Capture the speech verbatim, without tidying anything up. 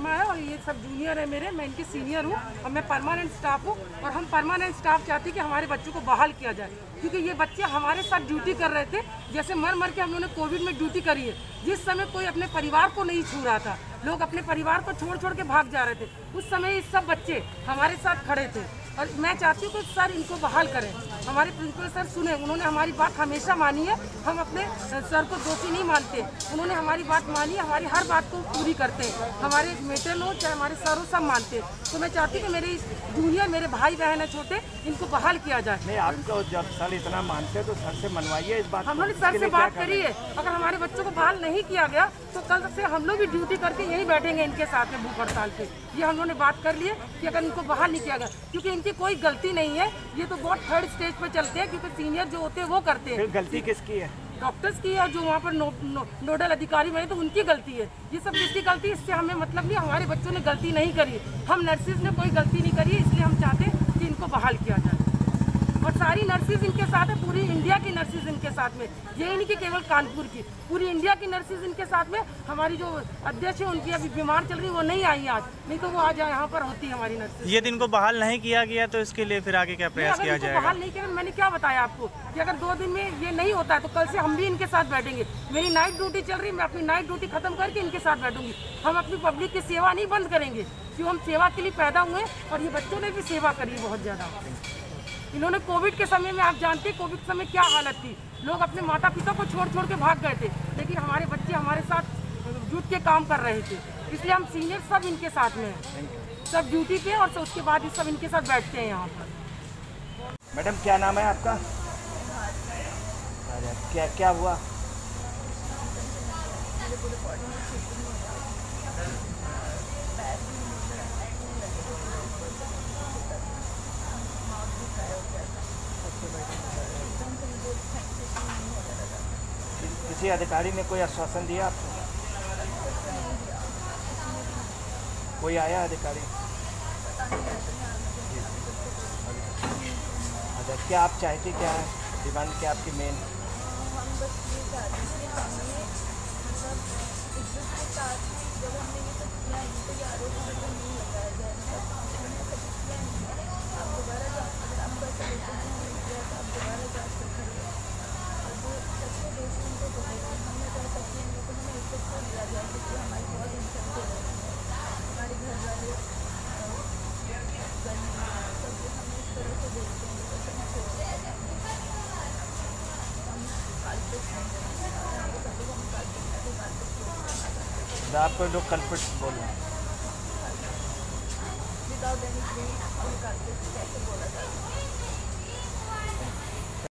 शर्मा है और ये सब जूनियर है मेरे, मैं इनकी सीनियर हूँ और मैं परमानेंट स्टाफ हूँ। और हम परमानेंट स्टाफ चाहते हैं कि हमारे बच्चों को बहाल किया जाए, क्योंकि ये बच्चे हमारे साथ ड्यूटी कर रहे थे। जैसे मर मर के हम लोगों ने कोविड में ड्यूटी करी है, जिस समय कोई अपने परिवार को नहीं छू रहा था, लोग अपने परिवार को छोड़ छोड़ के भाग जा रहे थे, उस समय ये सब बच्चे हमारे साथ खड़े थे। और मैं चाहती हूँ कि सर इनको बहाल करें। हमारे प्रिंसिपल सर सुने, उन्होंने हमारी बात हमेशा मानी है। हम अपने सर को दोषी नहीं मानते, उन्होंने हमारी बात मानी, हमारी हर बात को पूरी करते हैं। हमारे मेटल हो चाहे हमारे सर हो, सब मानते हैं। तो मैं चाहती हूँ कि मेरे जूनियर मेरे भाई बहन है छोटे, इनको बहाल किया जाए। नहीं, आपको जब सर इतना मानते हैं तो सर से मनवाइए इस बात। हम लोग सर से बात करी है, अगर हमारे बच्चों को बहाल नहीं किया गया तो कल से हम लोग भी ड्यूटी करके यहीं बैठेंगे इनके साथ में भूख हड़ताल पे। ये हम लोगों ने बात कर ली है कि अगर इनको बहाल नहीं किया गया, क्योंकि इनकी कोई गलती नहीं है, ये तो बहुत थर्ड स्टेज पे चलते हैं, क्योंकि सीनियर जो होते हैं वो करते हैं। गलती किसकी है? डॉक्टर्स की है, जो वहाँ पर नो, नो, नोडल अधिकारी बने तो उनकी गलती है। ये सब किसकी गलती, इससे हमें मतलब नहीं। हमारे बच्चों ने गलती नहीं करी, हम नर्सिस ने कोई गलती नहीं करी, इसलिए हम चाहते हैं कि इनको बहाल किया जाए। और सारी नर्सिस इनके साथ है, पूरी इंडिया की नर्सिस इनके साथ में, ये नहीं कि केवल कानपुर की, पूरी इंडिया की नर्सिस इनके साथ में। हमारी जो अध्यक्ष है उनकी अभी बीमार चल रही, वो नहीं आई आज, नहीं तो वो आज यहाँ पर होती है हमारी नर्सिस। ये दिन को बहाल नहीं किया गया तो इसके लिए फिर आगे क्या प्रयास किया जाएगा? बहाल नहीं किया, मैंने क्या बताया आपको कि अगर दो दिन में ये नहीं होता है तो कल से हम भी इनके साथ बैठेंगे। मेरी नाइट ड्यूटी चल रही, मैं अपनी नाइट ड्यूटी खत्म करके इनके साथ बैठूंगी। हम अपनी पब्लिक की सेवा नहीं बंद करेंगे, क्यों हम सेवा के लिए पैदा हुए और ये बच्चों ने भी सेवा करी बहुत ज़्यादा। इन्होंने कोविड के समय में, आप जानते हैं कोविड के समय क्या हालत थी, लोग अपने माता पिता को छोड़ छोड़ के भाग गए थे, लेकिन हमारे बच्चे हमारे साथ जुट के काम कर रहे थे। इसलिए हम सीनियर सब इनके साथ में हैं, सब ड्यूटी पे, और उसके बाद सब इनके साथ बैठते हैं यहाँ पर। मैडम क्या नाम है आपका? अरे क्या क्या हुआ? किसी अधिकारी ने कोई आश्वासन दिया आपको? कोई आया अधिकारी? अच्छा, क्या आप चाहते क्या है, डिमांड क्या आपकी मेन? हम बस ये चाहते हैं कि हमें मतलब इज्जत के साथ जब हमने ये सब किया, इन पर ये आरोप मतलब नहीं लगाया जाए। मतलब हमने ऐसा कुछ किया नहीं है, आप दोबारा जाँच, अगर आपको ऐसा लगता है हमने किया तो आप दोबारा जाँच कर करिए। और जो सच्चे दोषी उनको पकड़िए। हम नहीं चाह सकते हैं तो हमें इज्जत को दिया जाए, क्योंकि हमारी बहुत इंसान हो रही है, हमारे घर वाले घर में सब हमें इस तरह से देखते हैं, तो हम सोचते हैं हम काल्पनिक सबको हम काल्पनिक काल्पनिक आपको लोग कल्पित बोल रहे हैं विदाउट एनी प्रूफ हम काल्पनिक कैसे बोला जाता है।